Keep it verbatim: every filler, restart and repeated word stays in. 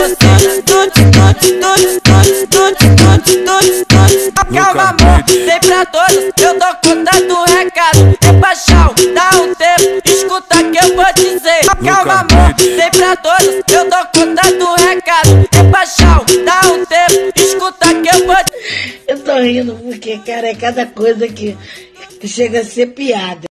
Calma, amor, tem pra todos, eu dou conta do recado. É paixão, dá um tempo, escuta que eu vou dizer. Calma, amor, tem pra todos, eu dou conta do recado. É paixão, dá um tempo, escuta que eu vou dizer. Eu tô rindo porque, cara, é cada coisa que, que chega a ser piada.